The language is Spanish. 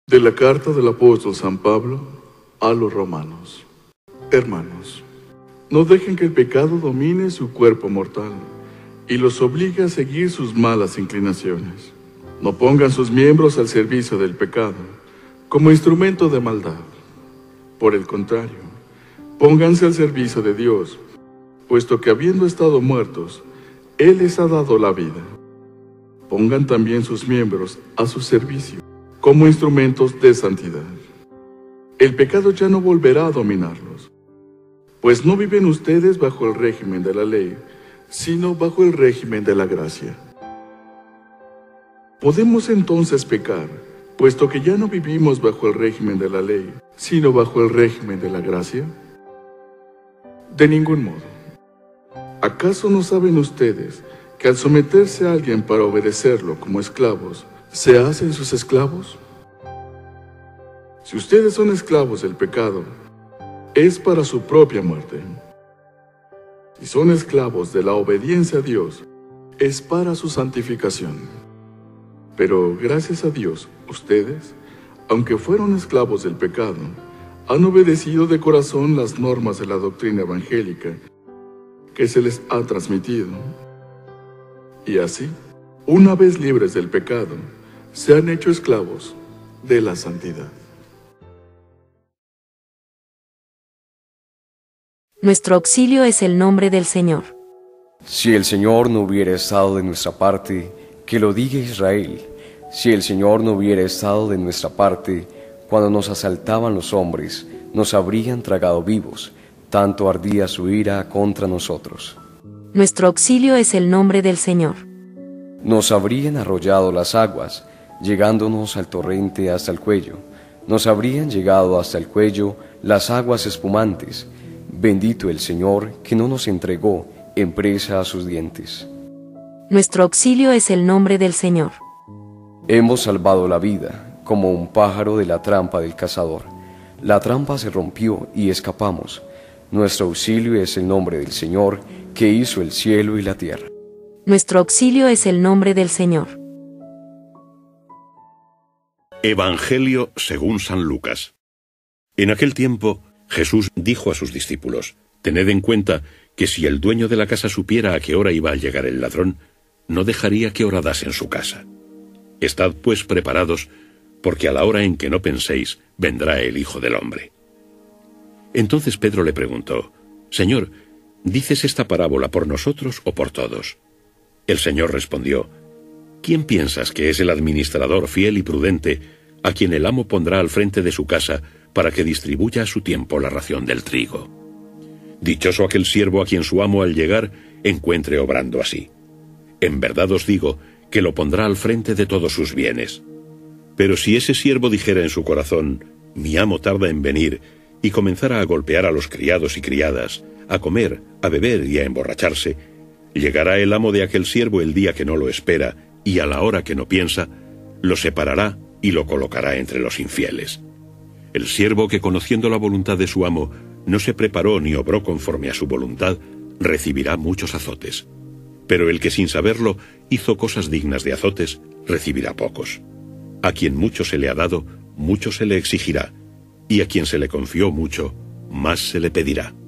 De la carta del apóstol San Pablo a los romanos. Hermanos, no dejen que el pecado domine su cuerpo mortal y los obligue a seguir sus malas inclinaciones. No pongan sus miembros al servicio del pecado como instrumento de maldad. Por el contrario, pónganse al servicio de Dios, puesto que habiendo estado muertos, Él les ha dado la vida. Pongan también sus miembros a su servicio como instrumentos de santidad. El pecado ya no volverá a dominarlos, pues no viven ustedes bajo el régimen de la ley, sino bajo el régimen de la gracia. ¿Podemos entonces pecar, puesto que ya no vivimos bajo el régimen de la ley, sino bajo el régimen de la gracia? De ningún modo. ¿Acaso no saben ustedes que al someterse a alguien para obedecerlo como esclavos, se hacen sus esclavos? Si ustedes son esclavos del pecado, es para su propia muerte. Si son esclavos de la obediencia a Dios, es para su santificación. Pero gracias a Dios, ustedes, aunque fueron esclavos del pecado, han obedecido de corazón las normas de la doctrina evangélica que se les ha transmitido. Y así, una vez libres del pecado, se han hecho esclavos de la santidad. Nuestro auxilio es el nombre del Señor. Si el Señor no hubiera estado de nuestra parte, que lo diga Israel. Si el Señor no hubiera estado de nuestra parte, cuando nos asaltaban los hombres, nos habrían tragado vivos, tanto ardía su ira contra nosotros. Nuestro auxilio es el nombre del Señor. Nos habrían arrollado las aguas, llegándonos al torrente hasta el cuello. Nos habrían llegado hasta el cuello las aguas espumantes. Bendito el Señor que no nos entregó en presa a sus dientes. Nuestro auxilio es el nombre del Señor. Hemos salvado la vida, como un pájaro de la trampa del cazador. La trampa se rompió y escapamos. Nuestro auxilio es el nombre del Señor, que hizo el cielo y la tierra. Nuestro auxilio es el nombre del Señor. Evangelio según San Lucas. En aquel tiempo, Jesús dijo a sus discípulos: «Tened en cuenta que si el dueño de la casa supiera a qué hora iba a llegar el ladrón, no dejaría que horadasen su casa. Estad pues preparados, porque a la hora en que no penséis, vendrá el Hijo del Hombre». Entonces Pedro le preguntó: «Señor, ¿dices esta parábola por nosotros o por todos?». El Señor respondió: «¿Quién piensas que es el administrador fiel y prudente, a quien el amo pondrá al frente de su casa para que distribuya a su tiempo la ración del trigo? Dichoso aquel siervo a quien su amo al llegar encuentre obrando así. En verdad os digo que lo pondrá al frente de todos sus bienes. Pero si ese siervo dijera en su corazón: mi amo tarda en venir, y comenzara a golpear a los criados y criadas, a comer, a beber y a emborracharse, llegará el amo de aquel siervo el día que no lo espera, y a la hora que no piensa, lo separará y lo colocará entre los infieles. El siervo que, conociendo la voluntad de su amo, no se preparó ni obró conforme a su voluntad, recibirá muchos azotes. Pero el que sin saberlo hizo cosas dignas de azotes, recibirá pocos. A quien mucho se le ha dado, mucho se le exigirá, y a quien se le confió mucho, más se le pedirá».